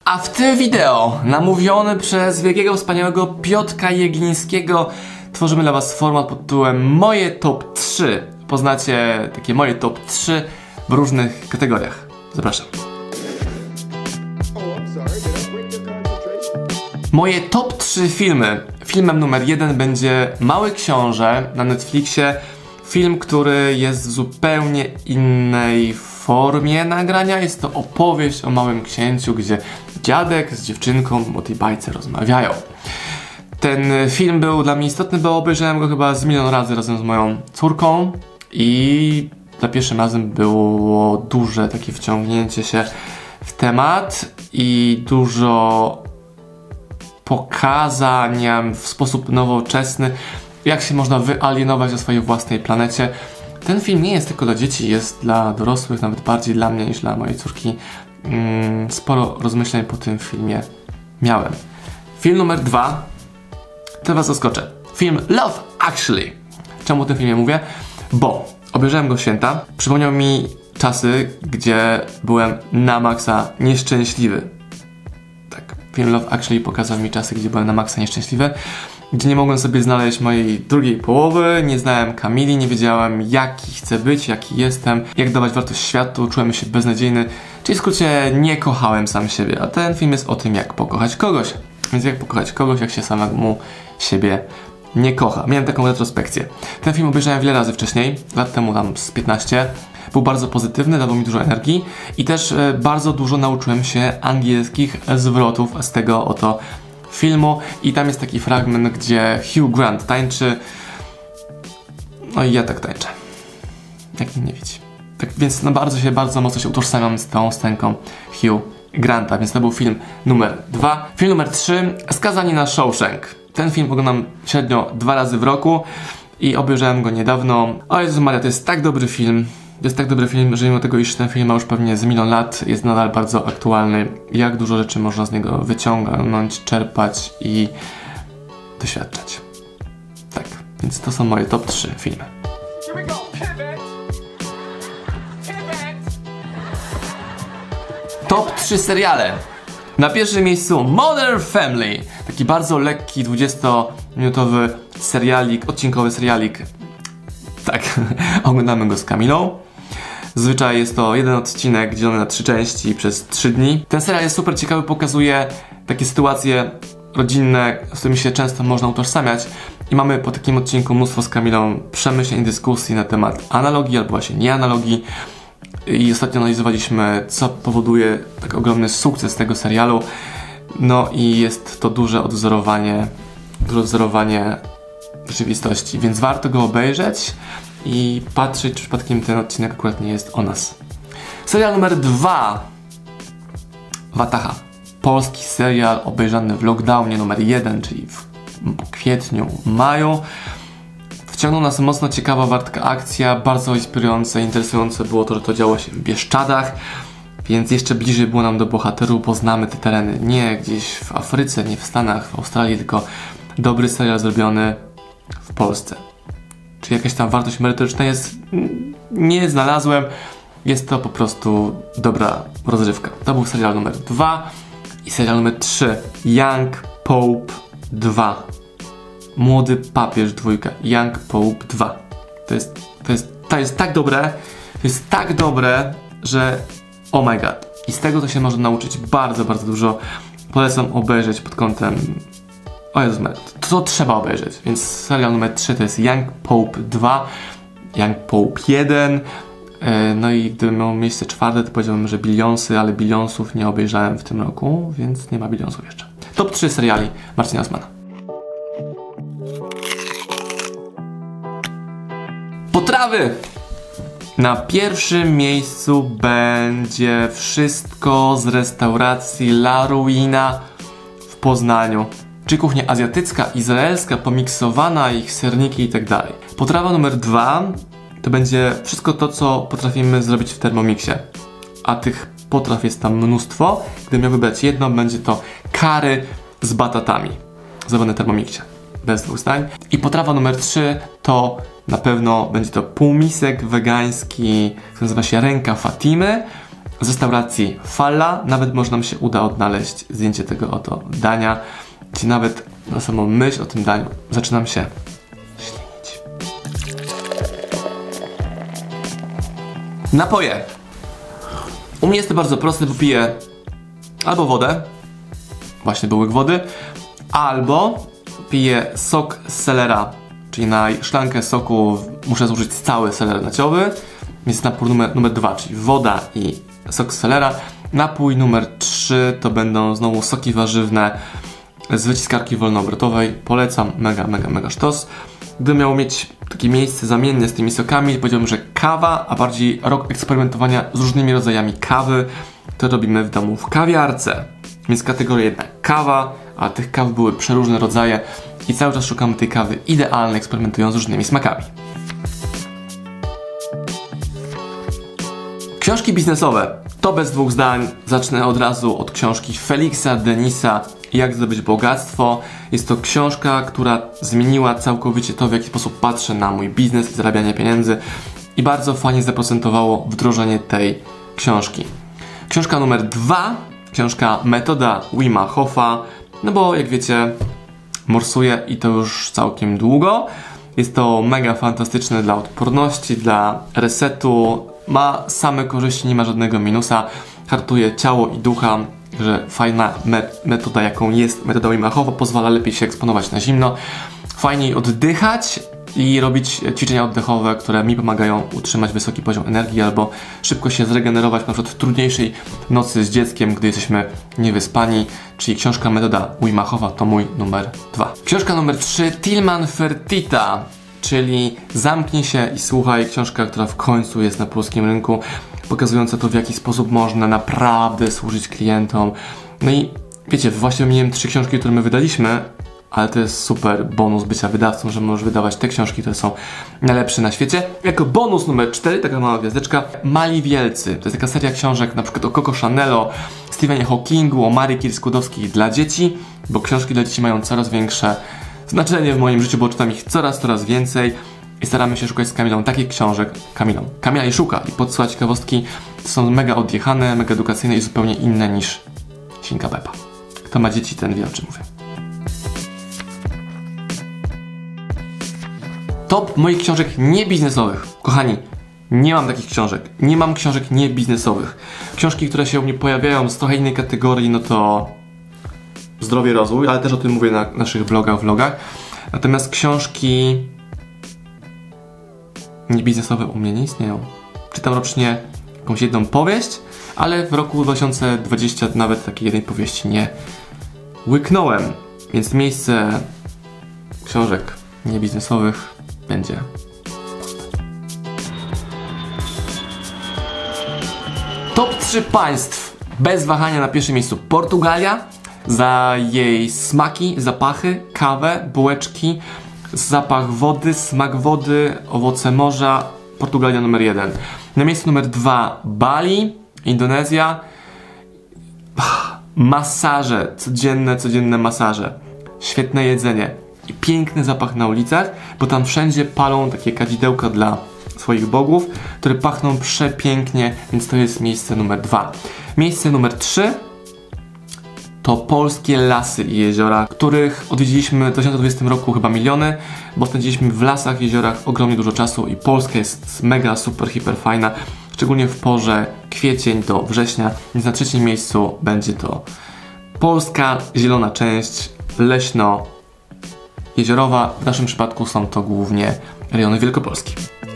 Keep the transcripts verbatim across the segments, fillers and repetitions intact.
A w tym wideo, namówiony przez wielkiego, wspaniałego Piotrka Jeglińskiego, tworzymy dla was format pod tytułem Moje top trzy. Poznacie takie moje top trzy w różnych kategoriach. Zapraszam. Moje top trzy filmy. Filmem numer jeden będzie Mały Książę na Netflixie. Film, który jest w zupełnie innej formie nagrania. Jest to opowieść o małym księciu, gdzie dziadek z dziewczynką o tej bajce rozmawiają. Ten film był dla mnie istotny, bo obejrzałem go chyba z milion razy razem z moją córką i za pierwszym razem było duże takie wciągnięcie się w temat i dużo pokazania w sposób nowoczesny, jak się można wyalienować na swojej własnej planecie. Ten film nie jest tylko dla dzieci, jest dla dorosłych, nawet bardziej dla mnie niż dla mojej córki. Mm, sporo rozmyśleń po tym filmie miałem. Film numer dwa. To was zaskoczę. Film Love Actually. Czemu o tym filmie mówię? Bo obejrzałem go w święta. Przypomniał mi czasy, gdzie byłem na maksa nieszczęśliwy. Tak, film Love Actually pokazał mi czasy, gdzie byłem na maksa nieszczęśliwy, gdzie nie mogłem sobie znaleźć mojej drugiej połowy, nie znałem Kamili, nie wiedziałem jaki chcę być, jaki jestem, jak dawać wartość światu, czułem się beznadziejny, czyli w skrócie nie kochałem sam siebie, a ten film jest o tym, jak pokochać kogoś. Więc jak pokochać kogoś, jak się samemu siebie nie kocha. Miałem taką retrospekcję. Ten film obejrzałem wiele razy wcześniej, lat temu tam z piętnaście. Był bardzo pozytywny, dawał mi dużo energii i też e, bardzo dużo nauczyłem się angielskich zwrotów z tego oto filmu. I tam jest taki fragment, gdzie Hugh Grant tańczy. No i ja tak tańczę. Jak nie widzi. Tak więc no bardzo się, bardzo mocno się utożsamiam z tą scenką Hugh Granta, więc to był film numer dwa. Film numer trzy. Skazani na Shawshank. Ten film oglądam średnio dwa razy w roku i obejrzałem go niedawno. O Jezus Maria, to jest tak dobry film. To jest tak dobry film, że mimo tego, iż ten film ma już pewnie z milion lat, jest nadal bardzo aktualny. Jak dużo rzeczy można z niego wyciągnąć, czerpać i doświadczać. Tak, więc to są moje top trzy filmy. Top trzy seriale. Na pierwszym miejscu Modern Family. Taki bardzo lekki, dwudziestominutowy serialik, odcinkowy serialik. Tak, oglądamy go z Kamilą. Zazwyczaj jest to jeden odcinek dzielony na trzy części przez trzy dni. Ten serial jest super ciekawy, pokazuje takie sytuacje rodzinne, z którymi się często można utożsamiać. I mamy po takim odcinku mnóstwo z Kamilą przemyśleń i dyskusji na temat analogii albo właśnie nieanalogii. I ostatnio analizowaliśmy, co powoduje tak ogromny sukces tego serialu. No i jest to duże odwzorowanie, duże odwzorowanie rzeczywistości, więc warto go obejrzeć i patrzeć, czy przypadkiem ten odcinek akurat nie jest o nas. Serial numer dwa. Wataha. Polski serial obejrzany w lockdownie numer jeden, czyli w kwietniu, maju. Wciągnął nas mocno ciekawa, wartka akcja, bardzo inspirujące, interesujące było to, że to działo się w Bieszczadach, więc jeszcze bliżej było nam do bohaterów, bo znamy te tereny nie gdzieś w Afryce, nie w Stanach, w Australii, tylko dobry serial zrobiony w Polsce. Czy jakaś tam wartość merytoryczna jest? Nie znalazłem. Jest to po prostu dobra rozrywka. To był serial numer dwa i serial numer trzy. Young Pope dwa. Młody papież dwójka. Young Pope dwa. To jest, to jest, to jest tak dobre, to jest tak dobre, że oh my god. I z tego to się można nauczyć bardzo, bardzo dużo. Polecam obejrzeć pod kątem o Jezus, to, to trzeba obejrzeć. Więc serial numer trzy to jest Young Pope dwa, Young Pope jeden. No i gdyby miał miejsce czwarte, to powiedziałbym, że Billionsy, ale Billionsów nie obejrzałem w tym roku, więc nie ma Billionsów jeszcze. Top trzy seriali Marcina Osmana. Potrawy! Na pierwszym miejscu będzie wszystko z restauracji La Ruina w Poznaniu. Czyli kuchnia azjatycka, izraelska, pomiksowana, ich serniki i tak dalej. Potrawa numer dwa to będzie wszystko to, co potrafimy zrobić w Thermomixie. A tych potraw jest tam mnóstwo. Gdybym miał wybrać jedno, będzie to curry z batatami. Zrobione w Thermomixie. Bez dwóch zdań. I potrawa numer trzy to na pewno będzie to półmisek wegański, który nazywa się Ręka Fatimy. z restauracji Falla. Nawet może nam się uda odnaleźć zdjęcie tego oto dania, gdzie nawet na samą myśl o tym daniu zaczynam się ślinić. Napoje. U mnie jest to bardzo proste, bo piję albo wodę, właśnie był łyk wody, albo piję sok z selera, czyli na szklankę soku muszę zużyć cały seler naciowy, więc napój numer, numer dwa, czyli woda i sok z selera. Napój numer trzy to będą znowu soki warzywne z wyciskarki wolnoobrotowej. Polecam, mega, mega, mega sztos. Gdybym miał mieć takie miejsce zamienne z tymi sokami, powiedziałbym, że kawa, a bardziej rok eksperymentowania z różnymi rodzajami kawy, to robimy w domu w kawiarce. Więc kategoria jedna kawa, a tych kaw były przeróżne rodzaje i cały czas szukamy tej kawy idealnej, eksperymentując z różnymi smakami. Książki biznesowe. To bez dwóch zdań. Zacznę od razu od książki Felixa Denisa Jak zdobyć bogactwo. Jest to książka, która zmieniła całkowicie to, w jaki sposób patrzę na mój biznes i zarabianie pieniędzy i bardzo fajnie zaprocentowało wdrożenie tej książki. Książka numer dwa. Książka Metoda Wima Hofa. No bo jak wiecie, morsuję i to już całkiem długo. Jest to mega fantastyczne dla odporności, dla resetu. Ma same korzyści, nie ma żadnego minusa. Hartuje ciało i ducha, że fajna metoda, jaką jest metoda Wima Hofa, pozwala lepiej się eksponować na zimno, fajniej oddychać i robić ćwiczenia oddechowe, które mi pomagają utrzymać wysoki poziom energii albo szybko się zregenerować na przykład w trudniejszej nocy z dzieckiem, gdy jesteśmy niewyspani, czyli książka Metoda Wima Hofa to mój numer dwa. Książka numer trzy Tilman Fertitta, czyli Zamknij się i słuchaj, książka, która w końcu jest na polskim rynku, pokazująca to, w jaki sposób można naprawdę służyć klientom. No i wiecie, właśnie wymieniłem trzy książki, które my wydaliśmy, ale to jest super bonus bycia wydawcą, że możesz wydawać te książki, które są najlepsze na świecie. Jako bonus numer cztery, taka mała gwiazdeczka, Mali Wielcy. To jest taka seria książek na przykład o Coco Chanel, o Stephenie Hawkingu, o Marii Curie-Skłodowskiej dla dzieci, bo książki dla dzieci mają coraz większe znaczenie w moim życiu, bo czytam ich coraz, coraz więcej i staramy się szukać z Kamilą takich książek. Kamilą. Kamila je szuka i podsyła ciekawostki. To są mega odjechane, mega edukacyjne i zupełnie inne niż Świnka Peppa. Kto ma dzieci, ten wie, o czym mówię. Top moich książek niebiznesowych. Kochani, nie mam takich książek. Nie mam książek niebiznesowych. Książki, które się u mnie pojawiają z trochę innej kategorii, no to zdrowie, rozwój, ale też o tym mówię na naszych vlogach, vlogach. Natomiast książki niebiznesowe u mnie nie istnieją. Czytam rocznie jakąś jedną powieść, ale w roku dwa tysiące dwudziestym nawet takiej jednej powieści nie łyknąłem. Więc miejsce książek niebiznesowych będzie top trzy państw. Bez wahania na pierwszym miejscu Portugalia. Za jej smaki, zapachy, kawę, bułeczki, zapach wody, smak wody, owoce morza. Portugalia numer jeden. Na miejscu numer dwa Bali, Indonezja. Masaże, codzienne, codzienne masaże. Świetne jedzenie i piękny zapach na ulicach, bo tam wszędzie palą takie kadzidełka dla swoich bogów, które pachną przepięknie, więc to jest miejsce numer dwa. Miejsce numer trzy to polskie lasy i jeziora, których odwiedziliśmy w dwa tysiące dwudziestym roku chyba miliony, bo spędziliśmy w lasach, jeziorach ogromnie dużo czasu i Polska jest mega, super, hiper fajna, szczególnie w porze kwiecień do września, więc na trzecim miejscu będzie to polska zielona część, leśno-jeziorowa. W naszym przypadku są to głównie rejony Wielkopolski.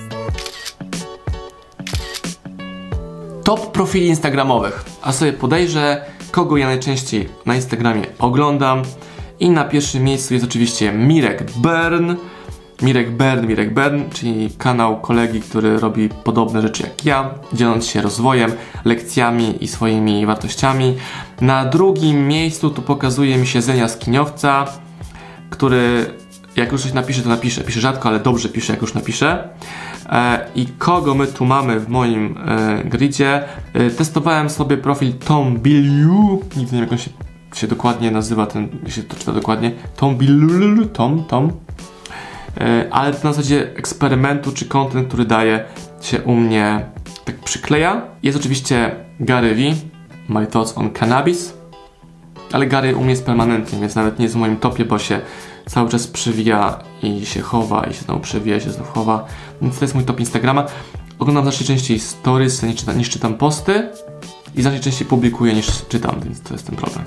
Top profili instagramowych, a sobie podejrzę, kogo ja najczęściej na Instagramie oglądam. I na pierwszym miejscu jest oczywiście Mirek Bern. Mirek Bern, Mirek Bern, czyli kanał kolegi, który robi podobne rzeczy jak ja, dzieląc się rozwojem, lekcjami i swoimi wartościami. Na drugim miejscu tu pokazuje mi się Zenia Skiniowca, który jak już coś napisze, to napisze. Pisze rzadko, ale dobrze pisze, jak już napisze. E, I kogo my tu mamy w moim e, gridzie? E, testowałem sobie profil Tom Bilyeu. Nigdy nie wiem, jak on się, się dokładnie nazywa, ten, jak się to czyta dokładnie. Tom Bilyeu, Tom, Tom. E, ale to na zasadzie eksperymentu, czy content, który daje się u mnie tak przykleja. Jest oczywiście Gary V, My Thoughts on Cannabis, ale Gary u mnie jest permanentnie, więc nawet nie jest w moim topie, bo się cały czas przewija i się chowa, i się znowu przewija, i się znów chowa, więc to jest mój top Instagrama. Oglądam znacznie częściej stories niż czytam, niż czytam posty i znacznie częściej publikuję niż czytam, więc to jest ten problem.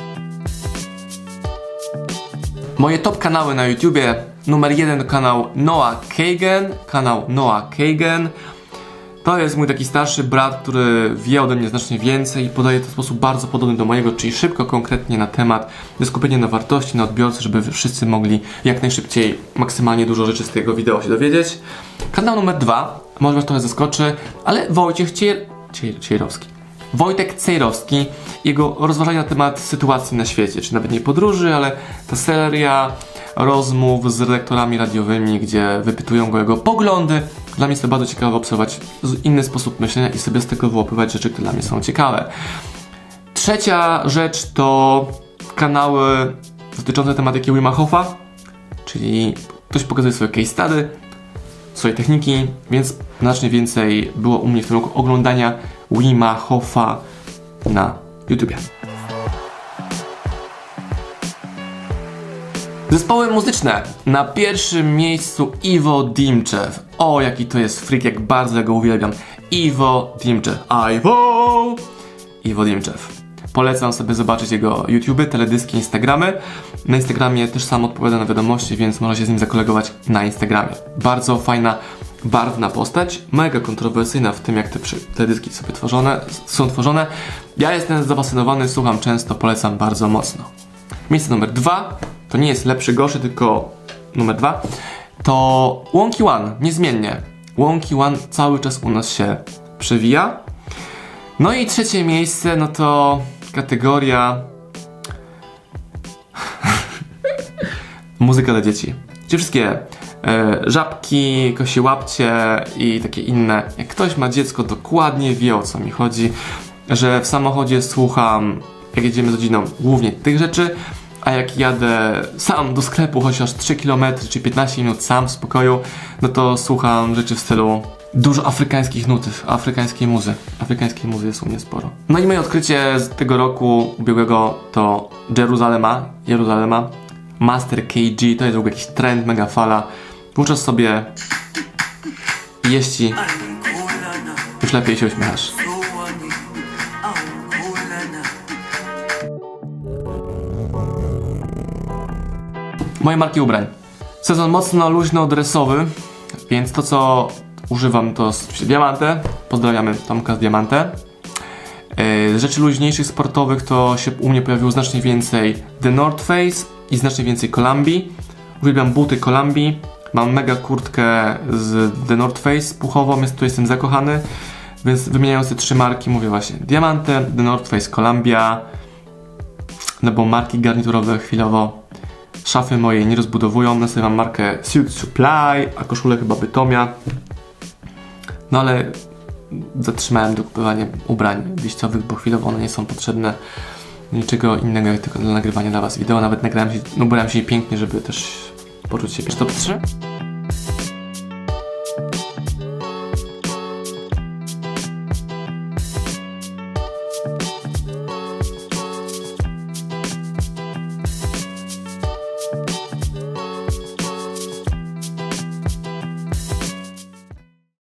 Moje top kanały na YouTubie. Numer jeden to kanał Noah Kagan. Kanał Noah Kagan. To jest mój taki starszy brat, który wie ode mnie znacznie więcej i podaje to w sposób bardzo podobny do mojego, czyli szybko, konkretnie na temat, skupienie na wartości, na odbiorcy, żeby wszyscy mogli jak najszybciej maksymalnie dużo rzeczy z tego wideo się dowiedzieć. Kanał numer dwa, może was trochę zaskoczy, ale Wojciech Cier... Cier... Cierowski. Wojtek Cejrowski, jego rozważania na temat sytuacji na świecie, czy nawet nie podróży, ale ta seria rozmów z redaktorami radiowymi, gdzie wypytują go jego poglądy. Dla mnie jest to bardzo ciekawe obserwować inny sposób myślenia i sobie z tego wyłapywać rzeczy, które dla mnie są ciekawe. Trzecia rzecz to kanały dotyczące tematyki Wima Hofa, czyli ktoś pokazuje swoje case study, swoje techniki, więc znacznie więcej było u mnie w tym roku oglądania Wima Hofa na YouTubie. Zespoły muzyczne. Na pierwszym miejscu Iwo Dimchev. O, jaki to jest freak, jak bardzo go uwielbiam. Iwo Dimchev. Iwo! Iwo Dimchev. Polecam sobie zobaczyć jego YouTube, teledyski, Instagramy. Na Instagramie też sam odpowiada na wiadomości, więc można się z nim zakolegować na Instagramie. Bardzo fajna, barwna postać, mega kontrowersyjna w tym, jak te teledyski sobie tworzone, są tworzone. Ja jestem zafascynowany, słucham często, polecam bardzo mocno. Miejsce numer dwa, to nie jest lepszy, gorszy, tylko numer dwa, to Wonky One, niezmiennie. Wonky One cały czas u nas się przewija. No i trzecie miejsce, no to kategoria muzyka dla dzieci. Czyli wszystkie e, żabki, kosie łapcie i takie inne. Jak ktoś ma dziecko, dokładnie wie, o co mi chodzi, że w samochodzie słucham, jak jedziemy z rodziną, głównie tych rzeczy, a jak jadę sam do sklepu, chociaż trzy kilometry czy piętnaście minut sam w spokoju, no to słucham rzeczy w stylu dużo afrykańskich nut, afrykańskiej muzy. Afrykańskiej muzy jest u mnie sporo. No i moje odkrycie z tego roku ubiegłego to Jeruzalema, Jeruzalema, Master K G, to jest w ogóle jakiś trend, mega fala. Wówczas sobie jeści, już lepiej się uśmiechasz. Moje marki ubrań. Sezon mocno luźno-dresowy, więc to, co używam, to Diamante. Pozdrawiamy Tomka z Diamante. Yy, rzeczy luźniejszych, sportowych to się u mnie pojawiło znacznie więcej The North Face i znacznie więcej Columbii. Uwielbiam buty Columbii. Mam mega kurtkę z The North Face puchową, jest, tu jestem zakochany. Więc wymieniając te trzy marki, mówię właśnie Diamante, The North Face, Columbia. No bo marki garniturowe chwilowo szafy moje nie rozbudowują. Nastawiam markę Suit Supply, a koszulę chyba Bytomia. No ale zatrzymałem dokupywanie ubrań liściowych, bo chwilowo one nie są potrzebne. Niczego innego jak tylko dla nagrywania dla was wideo. Nawet nagrałem się, no ubrałem się pięknie, żeby też poczuć się pięknie. Top trzy.